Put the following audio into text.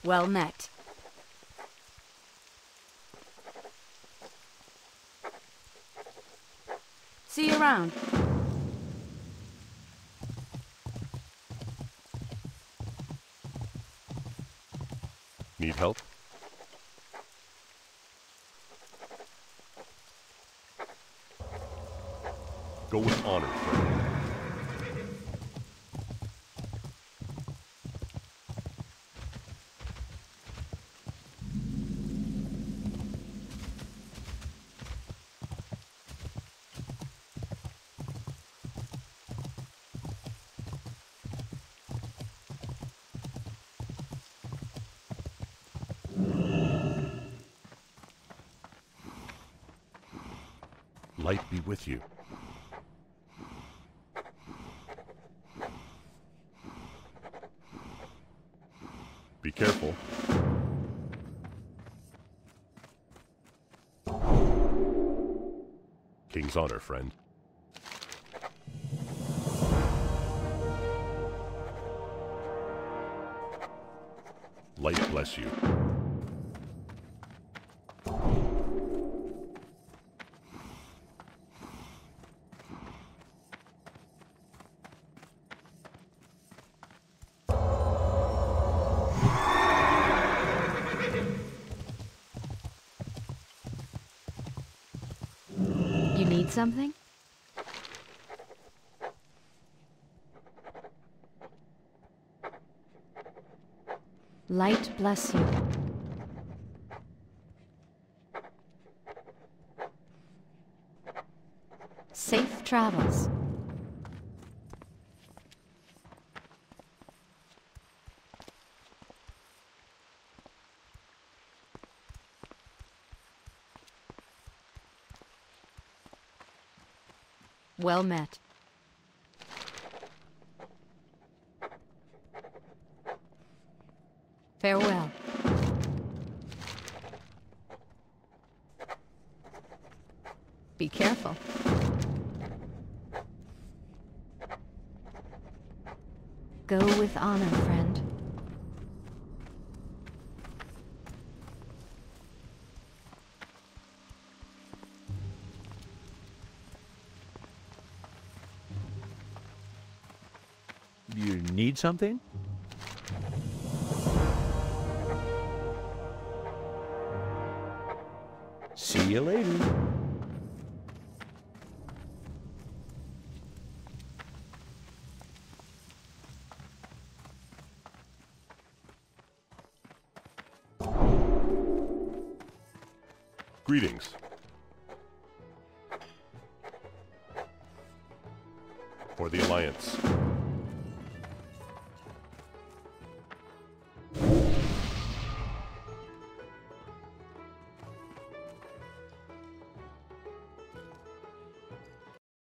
Well met. See you around. Need help? Go with honor, friend. Light be with you. Be careful. King's honor, friend. Light bless you. You need something? Light bless you. Safe travels. Well met. Farewell. Be careful. Go with honor, friend. You need something? See you later. Greetings. For the Alliance.